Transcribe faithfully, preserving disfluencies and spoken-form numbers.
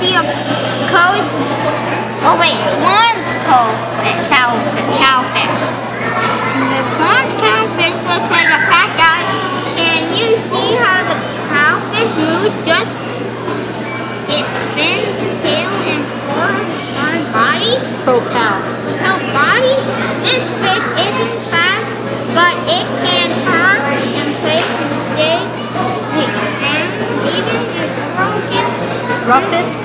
see a coast. Oh wait, Swan's Cove cowfish. cowfish. The Swan's cowfish looks like a fat guy. Can you see how the cowfish moves just its fins, tail, and four body? Propel. Propel body? This fish isn't fast, but it can turn and place and stay. And even if broken. Roughest?